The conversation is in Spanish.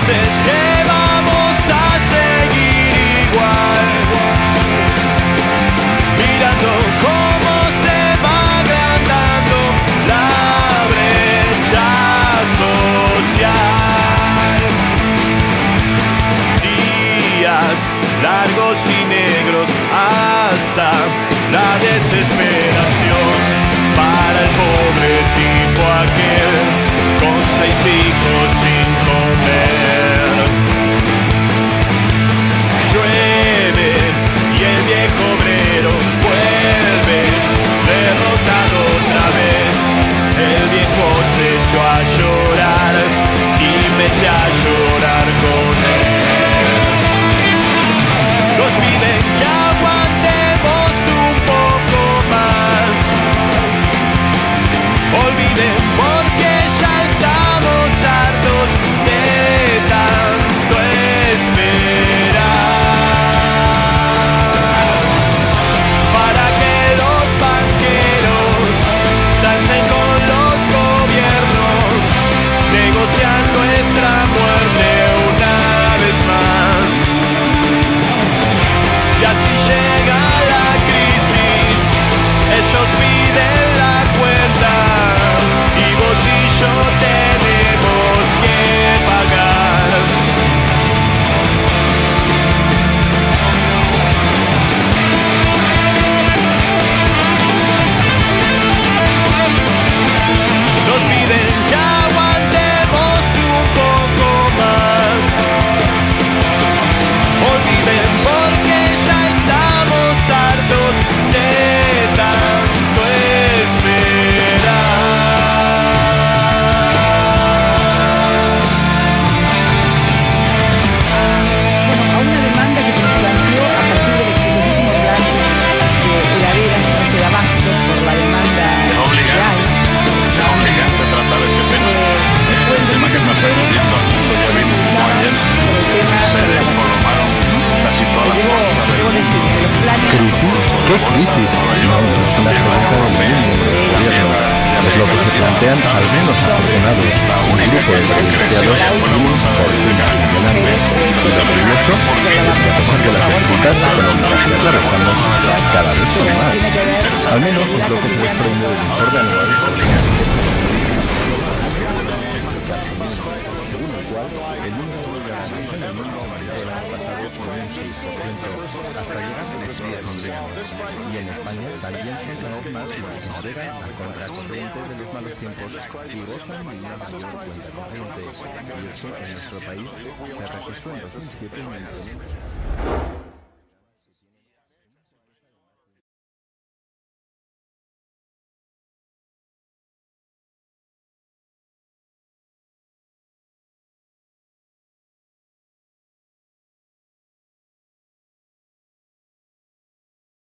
entonces que vamos a seguir igual, mirando cómo se va agrandando la brecha social. Días largos y negros hasta la desesperación para el pobre tipo aquel con 6 hijos sin comer. Llueve y el viejo obrero vuelve derrotado otra vez. El viejo se echó a llorar y me eché a llorar con él. Nos piden que aguantemos un poco más. Olviden porque ya estamos hartos de tanto esperar. Para que los banqueros dancen con los gobiernos, negocian nuestra muerte una vez más. Y así llega la crisis, ellos piden la cuenta y vos y yo tenemos que pagar. Nos piden que aguantemos un poco más. Olviden porque ya estamos hartos de tanto esperar. A una demanda que se nos planteó a partir del excelentísimo plan de heladeras que no se da abasto por la demanda que hay. Me obliga a tratar ese tema. El tema que está sacudiendo al mundo, ya vimos como ayer se desplomaron casi todas las bolsas del mundo. ¿Crisis? ¿Qué crisis? No, no es una pregunta del mundo, del gobierno. Es lo que se plantean al menos afortunados un grupo de privilegiados y fortunas millonarias. Y lo curioso es que a pesar de las dificultades económicas que atravesamos, cada vez son más. Al menos es lo que se desprende del informe anual de Obliga. Según el cual, el número de organizaciones en el mundo aumentó el año pasado con un 6%, hasta llegar a los 10 millones. Y en España también son normas las que navegan a contracorriente de los malos tiempos y gozan de una mayor cuenta corriente. Y eso en nuestro país se registró en 2007 en